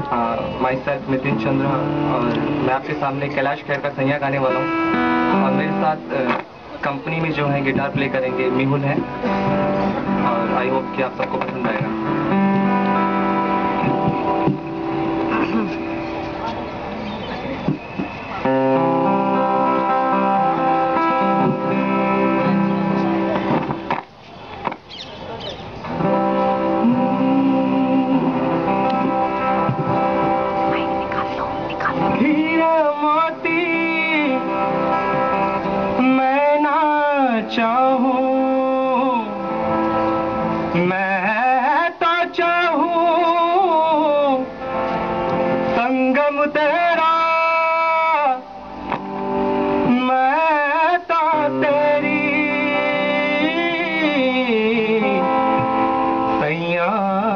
My self Nitin चंद्र और मैं आपके सामने कैलाश खेर का सैया गाने वाला हूँ और मेरे साथ कंपनी में जो है गिटार प्ले करेंगे मेहुल है और आई होप कि आप सबको पसंद आएगा। मैं तो चाहूं संगम तेरा, मैं तो तेरी सैया,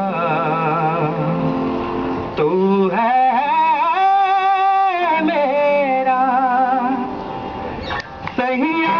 तू है मेरा सैया।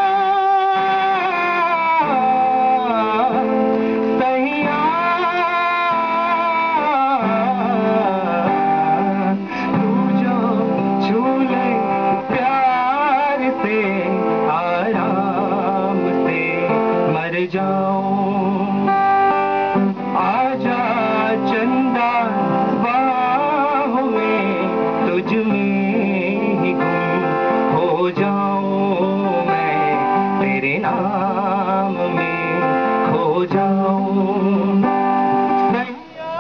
जाऊं आजा चंदा बाहों में, तुझ में ही गुम हो जाऊं मैं, तेरे नाम में खो जाऊं सैया,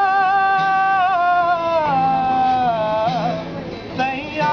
सैया।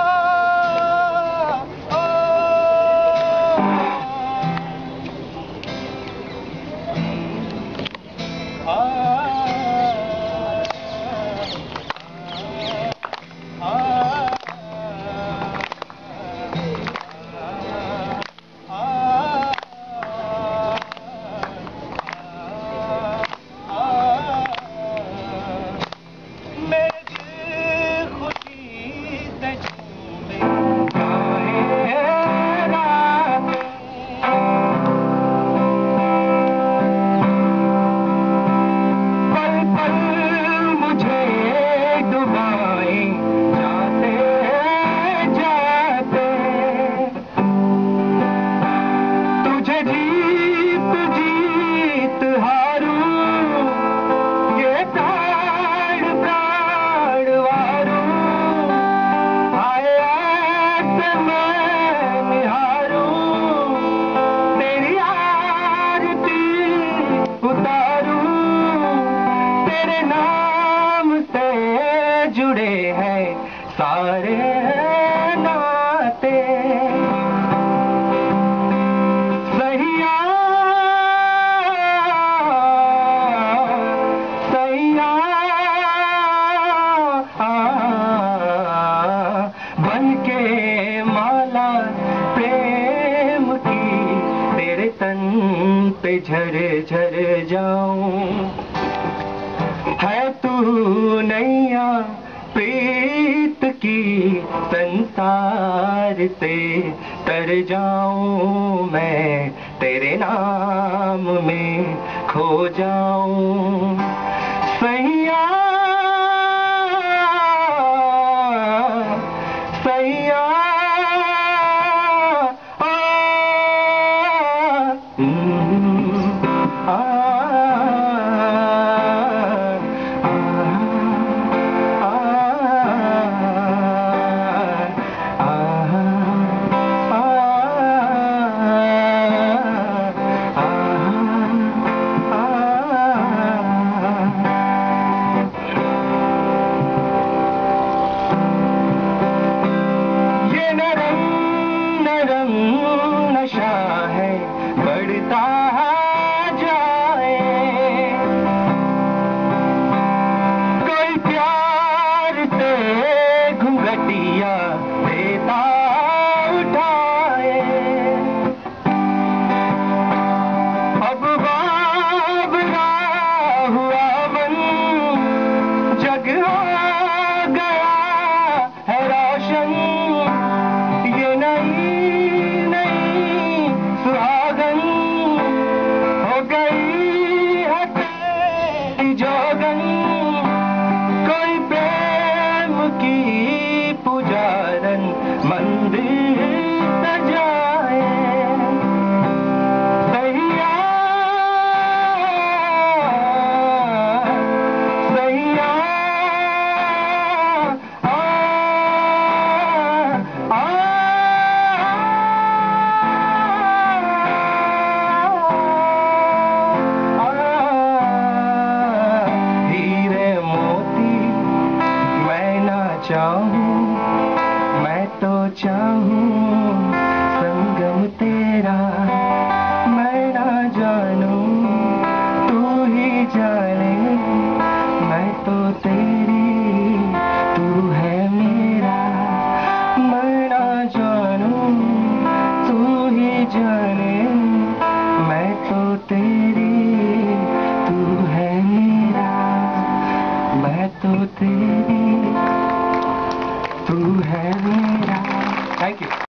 जुड़े हैं सारे नाते सैया, सैया। बन के माला प्रेम की तेरे तन पे झर झर जाऊं, है तू नैया प्रीत की संसार से तर जाऊं मैं, तेरे नाम में खो जाऊं सैया, सैया। चाहूं, मैं तो चाहूं संगम तेरा, मैं ना जानूं तू ही जाने, मैं तो तेरी तू है मेरा, मैं ना जानूं तू ही जाने, मैं तो तेरी तू है मेरा, मैं तो तेरी तू है मेरा। Thank you.